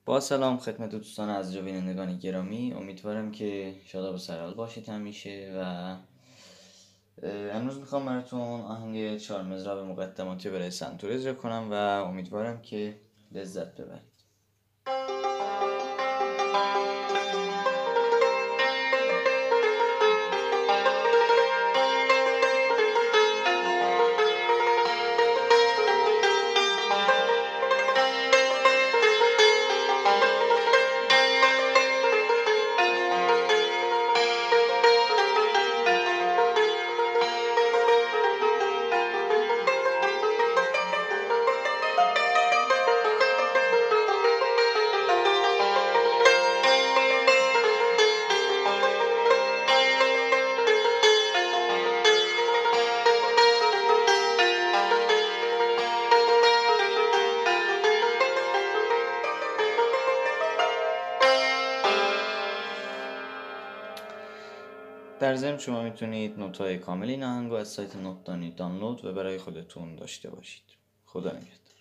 با سلام خدمت دوستان عزیز و بینندگان گرامی، امیدوارم که شاداب و سرحال باشید همیشه. و امروز میخوام براتون آهنگ چهار مزراب مقدماتی برای سنتور اجرا کنم و امیدوارم که لذت ببرید. در ضمن شما میتونید نوت‌های کامل این آهنگ رو از سایت نوت دانی دانلود و برای خودتون داشته باشید. خدا نگهدار.